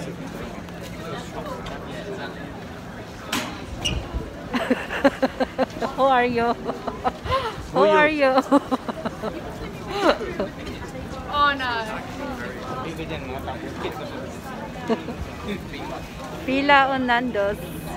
Who are you? Who are you? Oh no. Pila on Nando's.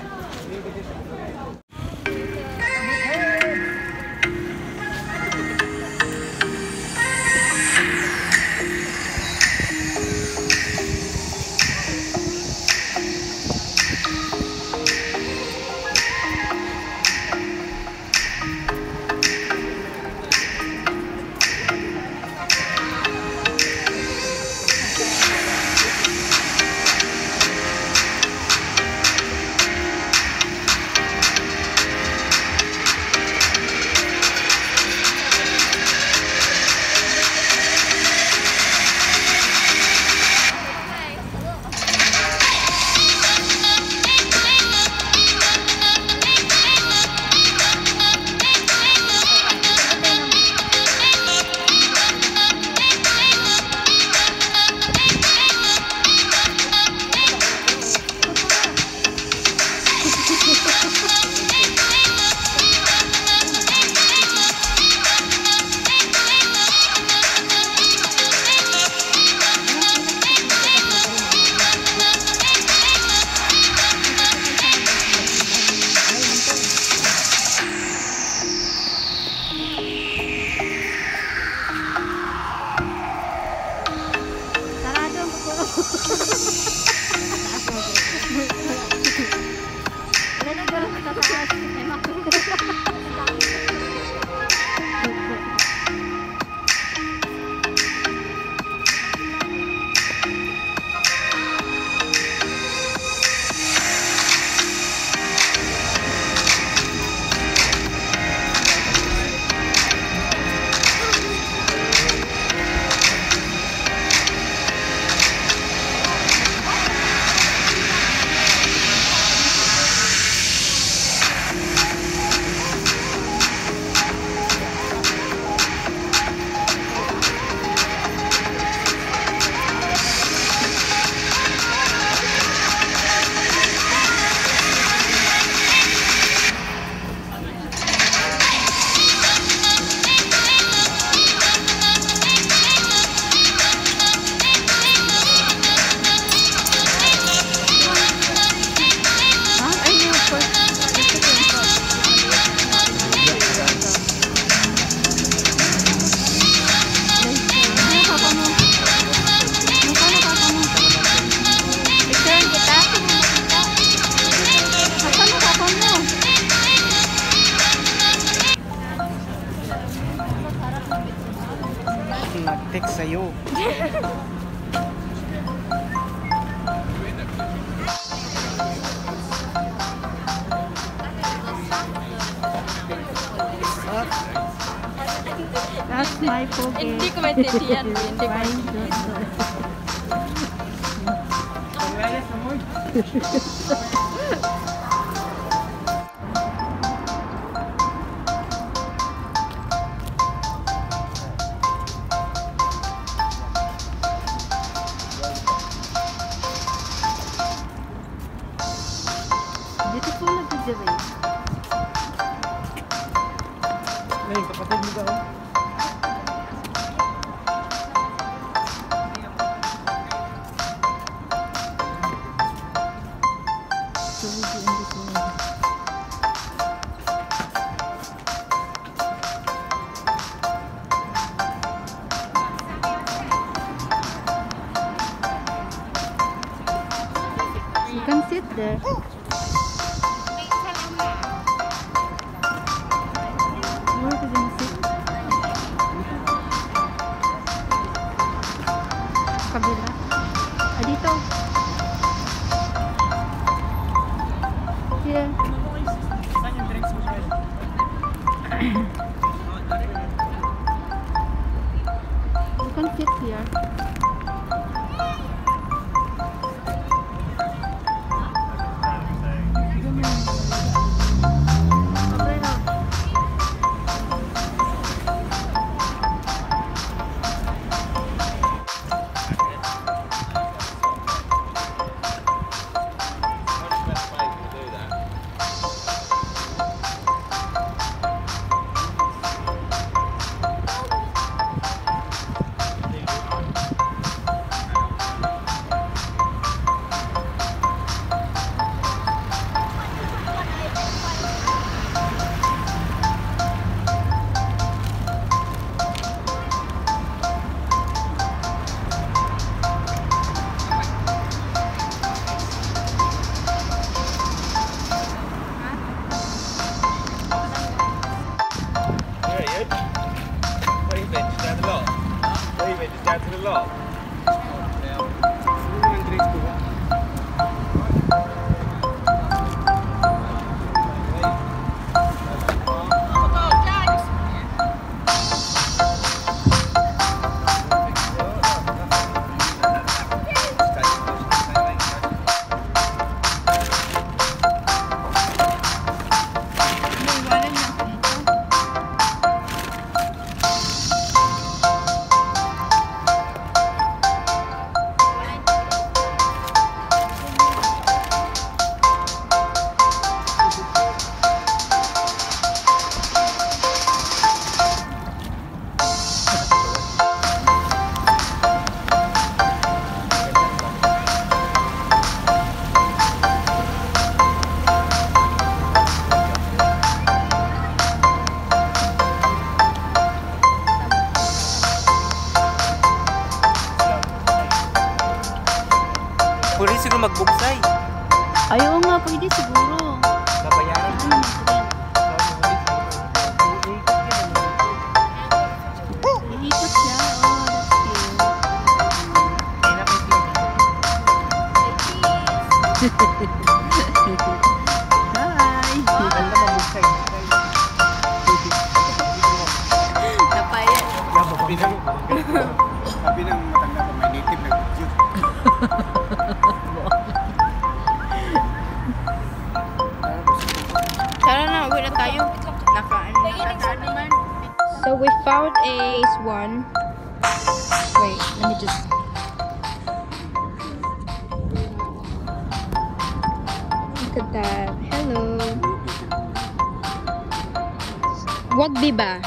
Nag-text sa'yo. That's my poke. Hindi ko maintindihan. Hindi ko beautiful na video rin. Ay, kapatid mo ba? You can sit there. Where are you gonna sit? Kabila. Dito. Here. You can sit here. Pwede siguro magbugsay. Ayaw nga, pwede siguro. Babayaran ko. Iikot siya. Oh, that's cute. Hi! Ganda mabugsay. Napaya. Sabi ng matanda ko, may native na video. Tara na, uwi na tayo. Nakataan naman. So we found a swan. Wait, let me just... Look at that. Hello. Wagbi ba?